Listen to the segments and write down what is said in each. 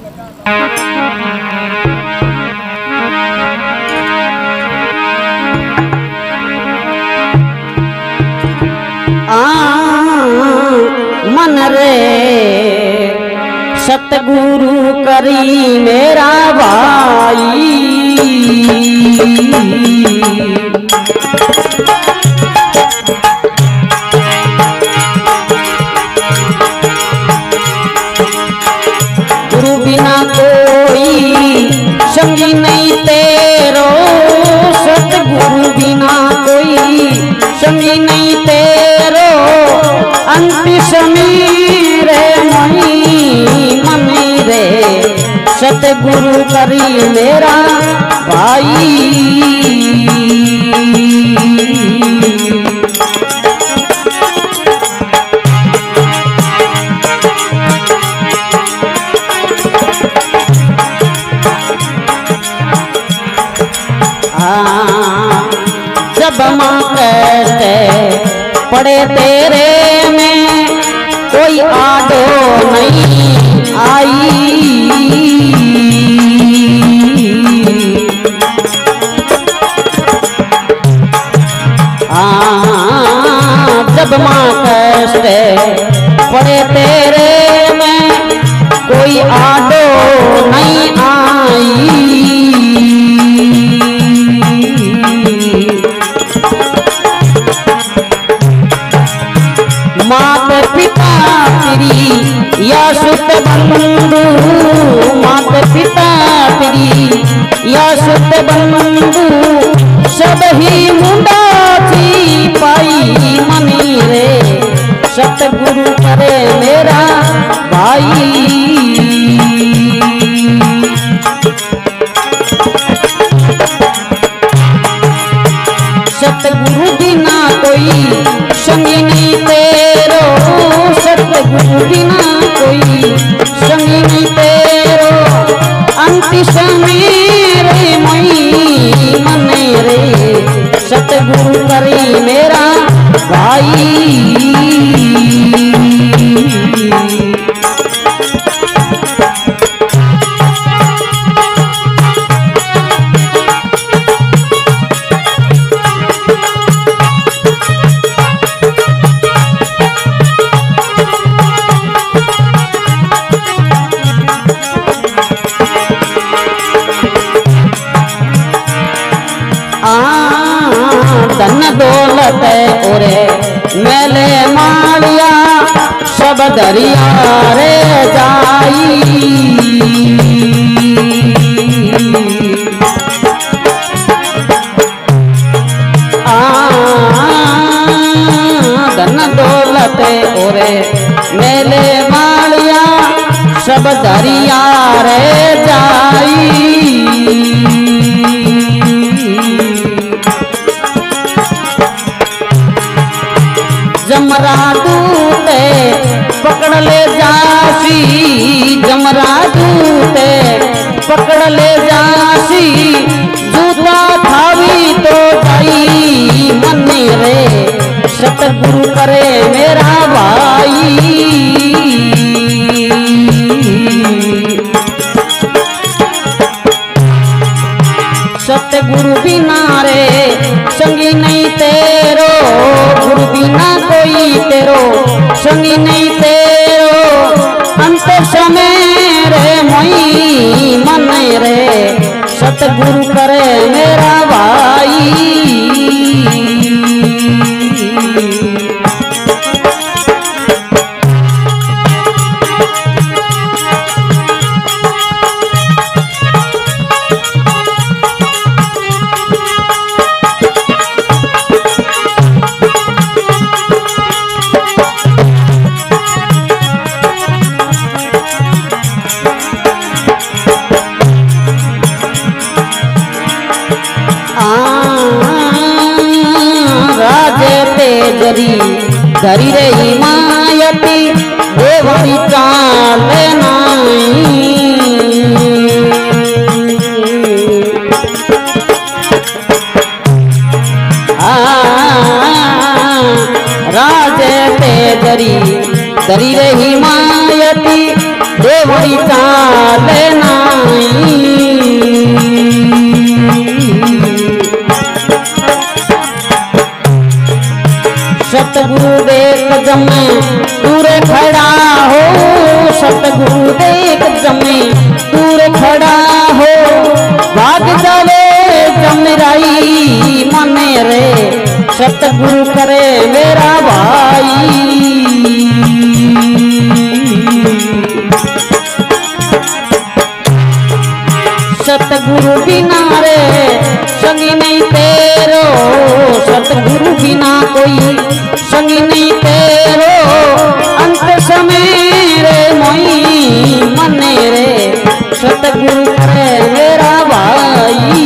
मन रे सतगुरु करी मेरा भाई, गुरु बिना कोई संगी नहीं तेरो, सतगुरु बिना कोई संगी नहीं तेरो, अंतिम समीरे मही मनी रे सतगुरु करी मेरा भाई। जब माँ कहते पड़े तेरे में कोई आडो नहीं आई, जब माँ कहते पड़े तेरे में कोई आडो नहीं आई, मात पिता तेरी या सुत बंधु, मात पिता तेरी या सुत बंधु, सब ही मुंडा थी पाई मनी रे सतगुरु करे मेरा भाई। सतगुरु बिना कोई संगी नहीं तेरो, सतगुरु बिना कोई संगी नहीं तेरो, अंतिम समीरे मई मने रे सतगुरु करी मेरा भाई। धन दौलत ओरे मेले मालिया सब दरिया रे जाई, धन दौलत ओरे मेले मालिया सब दरिया रे जाई, जमरादू ते पकड़ ले जासी, जमरादू ते पकड़ ले जासी, जूता थावी तो जाई मन्ने रे सतगुरु करे मेरा भाई। सतगुरु बिना रे संगी नहीं तेरो, गुरु बिना कोई तेरो संगी नहीं तेरो, अंत समय रे मई मन रे सतगुरु करे मेरा भाई। तेजरी धरी रे हिमायती देवरी चाल नाई, राजे तेजरी धरी रे हिमायती देवरी चाल जमे दूर खड़ा हो, भाग जावे जमराई मने रे, सतगुरु करे मेरा भाई। सतगुरु बिना रे संगी नहीं तेरो, सतगुरु बिना कोई संगी नहीं तेरो, अंत समय रे मोई मने रे, सतगुरु करे मेरा भाई।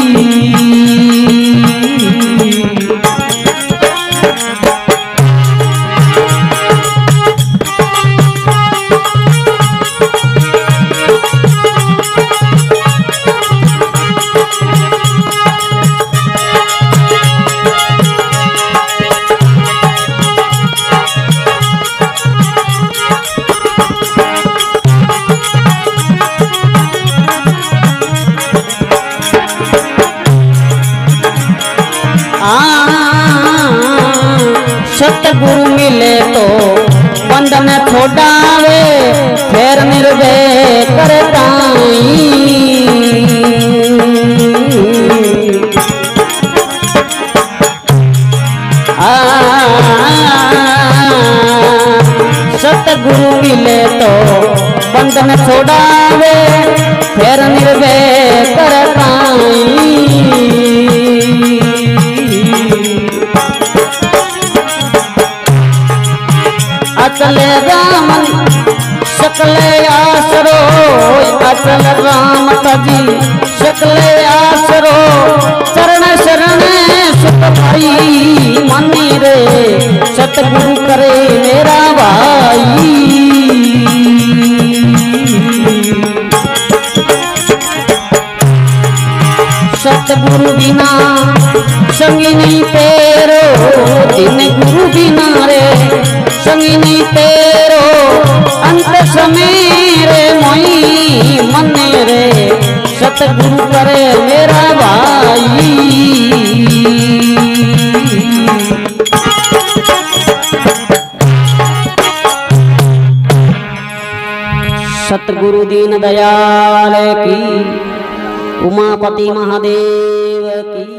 सतगुरु मिले तो बंधन छोड़ावे, फिर निर्भय करताई। सतगुरु मिले तो बंधन छोड़ावे, फिर निर्भय करताई। अचल राम सकल आसरो, अचल राम तजी सकल आसरो, चरण शरण सुख भाई मनी रे, सतगुरु करे मेरा भाई। सतगुरु बिना संगी नहीं तेरो, दिन गुरु बिना रे संगी नहीं तेरो, अंत समय रे मोई मने रे, सतगुरु करे मेरा भाई। सतगुरु दीन दयाल की, उमापति महादेव की।